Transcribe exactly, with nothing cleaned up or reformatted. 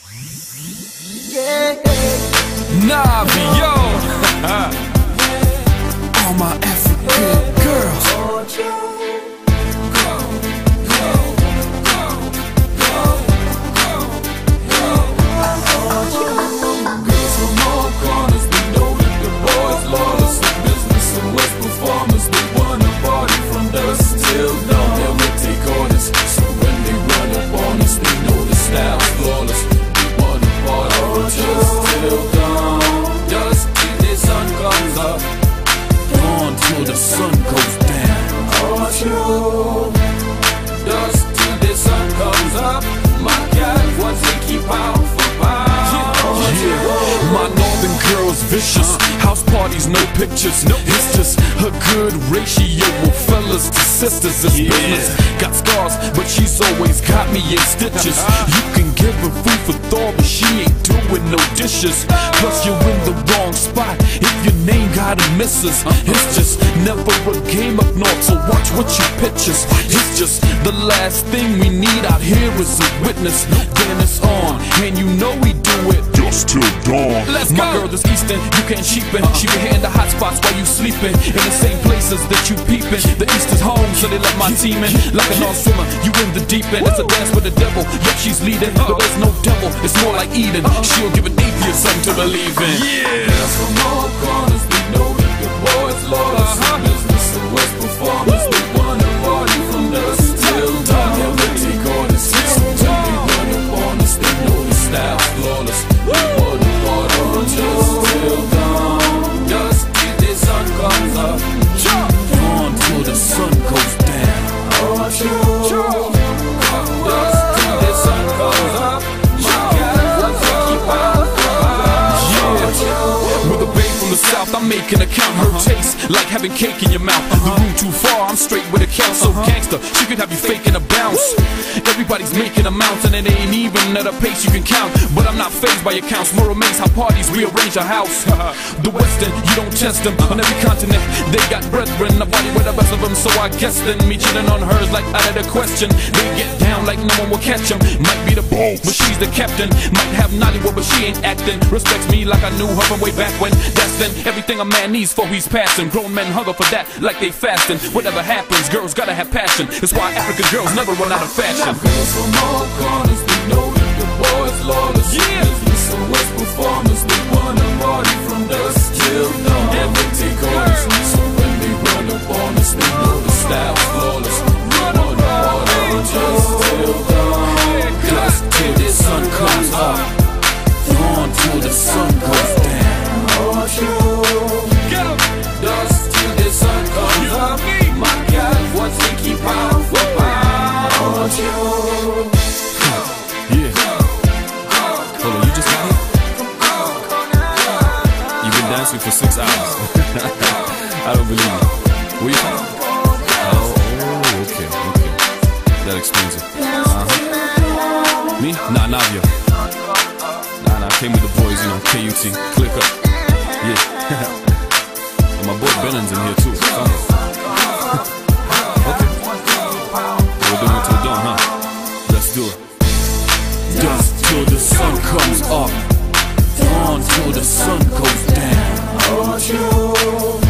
Navio. All my African girls. The sun goes down. Dust till the sun comes up. My God, once they keep out for power. Yeah, my northern girl's vicious. House parties, no pictures. It's just a good ratio of fellas to sisters. It's business. Got scars, but she's always got me in stitches. You can give her food for thought, but she ain't doing no dishes. Plus you're in the wrong spot if your name got a missus. It's just never a game up north, so watch what you pictures. It's just the last thing we need out here is a witness. Then it's on, and you know we do it just till dawn. Let's go. My girl is Eastern, you can't sheepin'. She been hitting the hot spots while you sleeping, in the same places that you peepin'. The East is home, so they let my team in. Like a non-swimmer, you in the deep end. It's a dance with the devil, yep, she's leading, but there's no devil, it's more like Eden. She'll give an atheist something to believe in. Yeah, from all corners we know that the boys lawless. Business and West performers, they wanna party from dusk till dawn. Never take orders, so when they run up on us, they know the style's flawless. We wanna party from dusk till dawn. Dusk till the sun comes up. Dawn till the sun goes down. Dusk till the sun comes up. My God, once they keep out. Yeah, with a babe from the south, I'm making a count. Her taste like having cake in your mouth. The room too far, I'm straight with a count. So gangster, she could have you faking a bounce. Everybody's making amounts, and it ain't even at a pace you can count. But I'm not fazed by your counts. More amazed how parties rearrange a house. The Western, you don't test them. On every continent, they got brethren. Nobody with the best of them, so I guess then me chillin' on hers like out of the question. They get down like no one will catch them. Might be the boss, but she's the captain. Might have Nollywood, but she ain't acting. Respects me like I knew her from way back when. That's then everything a man needs for he's passing. Grown men hunger for that like they fasting. Whatever happens, girls gotta have passion. That's why African girls never run out of fashion. Girls from all corners, we know that the boys lawless. Yeah, East and West performers, they wanna party from dusk till dawn. Never take orders, so when they run up on us, they know the style's flawless. We wanna party from dusk till dawn. Dusk till the sun comes up. Dawn till the sun goes down. Get up. Dust till the sun comes up. My God, once they keep out for power. Yeah. Hold on, you just got here? You've been dancing for six hours. I don't believe it. Where you from? Oh, oh, okay, okay. That explains it. Uh-huh. Me? Nah, Navio. Nah, nah, I came with the boys, you know, K U T, click up. Yeah. And my boy Bennon's in here too. Okay. We're doing it till dawn, huh? Let's do it. Dust till the sun comes up. Dawn till the sun goes down.